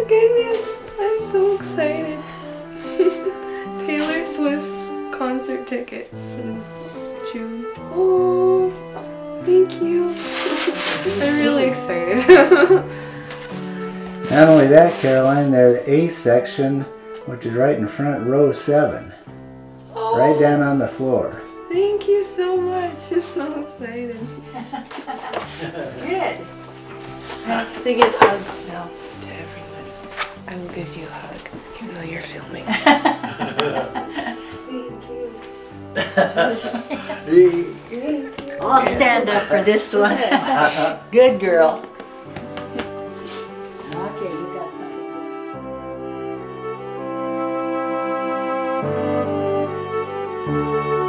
goodness, I'm so excited. Taylor Swift concert tickets in June. Oh, thank you. I'm really excited. Not only that, Caroline, they're the A section, which is right in front, row 7. Oh, Right down on the floor. thank you so much. It's so exciting. Good. I have to give hugs now to everyone. I will give you a hug, even though you're filming. Thank you. I'll stand up for this one. Good girl. Okay, you got something.